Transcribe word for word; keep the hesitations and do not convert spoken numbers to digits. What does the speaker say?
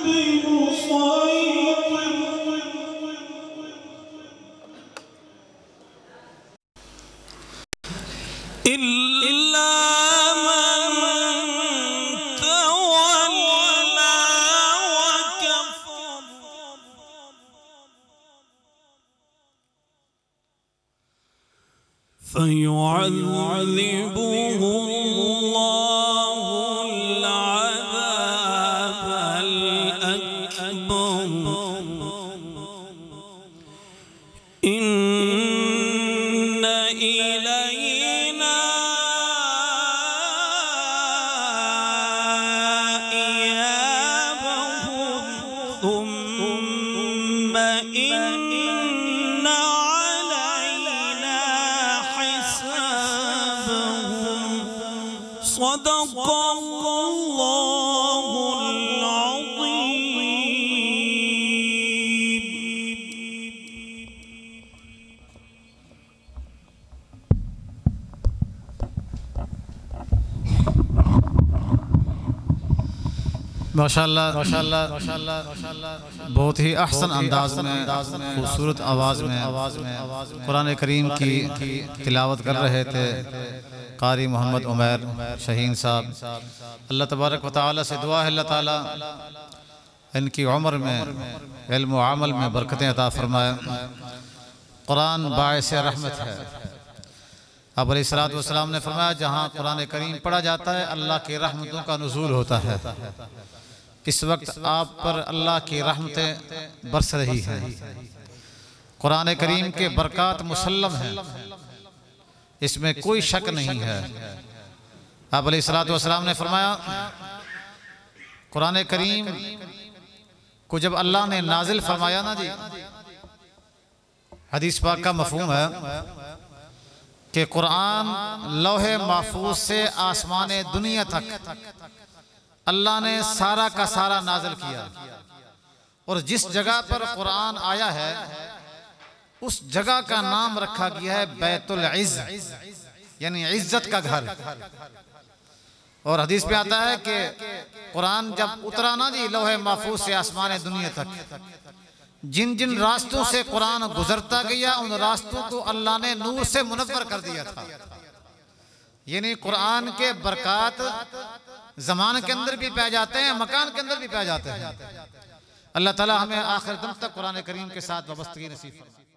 فيعذبه الله العذاب الأكبر إن إلينا إيابهم ثم إن صدق الله العظيم. माशाअल्लाह माशाअल्लाह माशाअल्लाह बहुत ही अहसन अंदाज में खूबसूरत आवाज़ में कुरान करीम की तिलावत कर रहे थे कारी मोहम्मद उमैर शहीन साहब। अल्लाह तबारक व तआला से दुआ है अल्लाह ताला इनकी उम्र में इल्म व अमल में बरकतें अता फरमाए। कुरान बाइस रहमत है। आप अलैहिस्सलातु वस्सलाम ने फरमाया जहाँ कुरान करीम पढ़ा जाता है अल्लाह की रहमतों का नुज़ूल होता है। इस वक्त आप पर अल्लाह की रहमतें बरस रही हैं। कुरान करीम के बरक़ात मुसल्लम हैं, इसमें कोई शक नहीं है। आप अलैहिस्सलातु वस्सलाम ने फरमाया कुरान करीम को जब अल्लाह ने नाजिल फरमाया ना जी, हदीस पाक का मफ़हूम है कि कुरान लौहे महफूज से आसमान दुनिया तक अल्लाह ने सारा का सारा नाजिल किया और जिस जगह पर कुरान आया है उस जगह का नाम रखा गया है बैतुल इज़्ज़, यानी इज्जत का घर। और हदीस पे आता है कि कुरान जब उतरा ना जी लौहे महफूज से आसमान दुनिया तक, जिन जिन रास्तों से कुरान गुजरता गया उन रास्तों को अल्लाह ने नूर से मुनव्वर कर दिया था। यानी कुरान के बरक़ात ज़मान के अंदर भी पाए जाते हैं, मकान के अंदर भी पाए जाते हैं। अल्लाह ताला हमें आखिर दम तक कुरान करीम के साथ वाबस्तगी नसीब फरमाए।